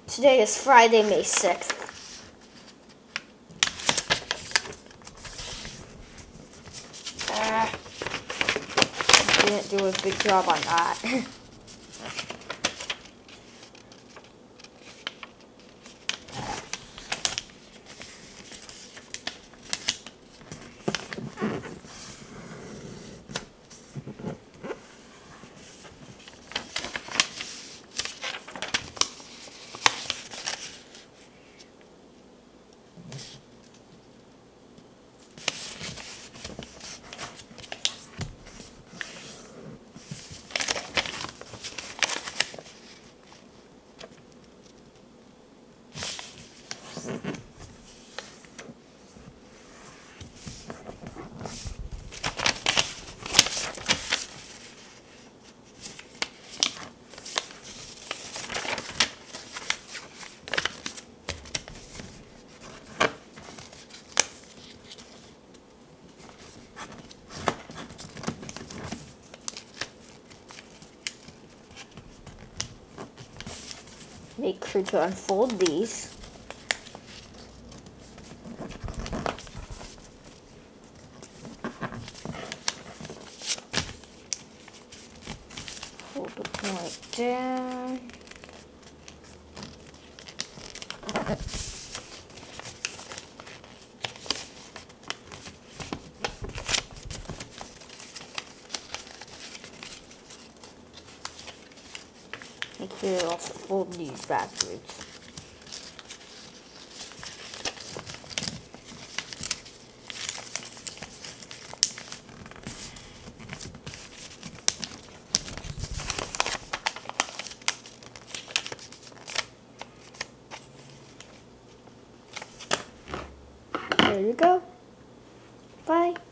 Today is Friday, May 6th. Didn't do a good job on that. Make sure to unfold these. Hold the point down. Make sure to also fold these backwards. There you go. Bye.